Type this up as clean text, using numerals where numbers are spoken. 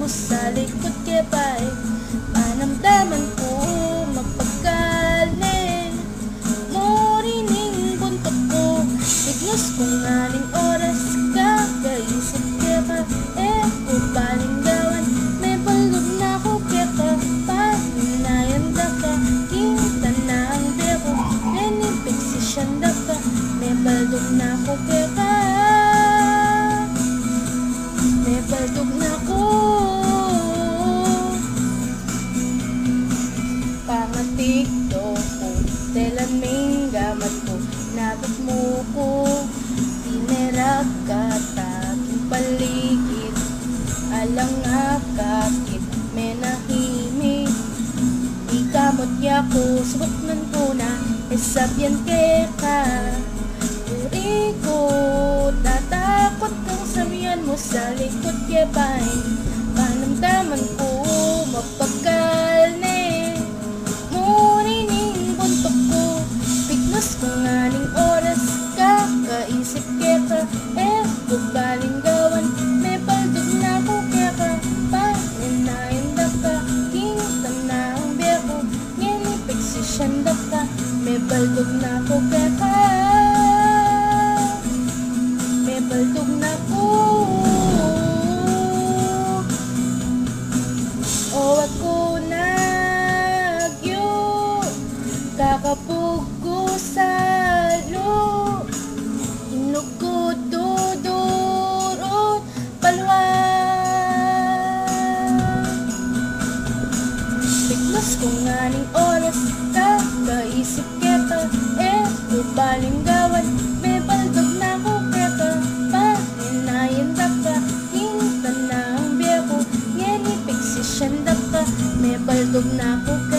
mo sa likod kaya ba'y panamdaman ko magpagkalin mo rining buntot ko. Bignos kung aling oras ka kaisip kaya ba kubalinggawan. May balog na ko kaya ka paninayanda ka kita na ang beko nenipig si siyanda ka. May balog na ko kaya ka may balog na ko. Pangatik to ko telaming gamat ko nabit mo ko tinerak ka taking paligid alang akakit may nahimik ikamot ya ko subuknan ko na esabyan ke ka uri ko tatakot kang sabihan mo sa likod kaya ba'y panamdaman ko mapagkalne mo rining buntok ko. Bignos kung aling oras ka kaisip kaya ka kubalinggawan. May baldog na ko kaya ka paninayanda ka kita na ang beko ngenipig si siyanda ka. May baldog na ko kaya ka may baldog na ko. O ako nagyo kakapugo sa lo inugod dudurot palwa. Bignos kung aning oras ka kaisip kaya ka kubalinggawan. May baldog na ko kaya ka paninayanda ka kita na ang beko ngenipig si siyanda ka. May baldog na ko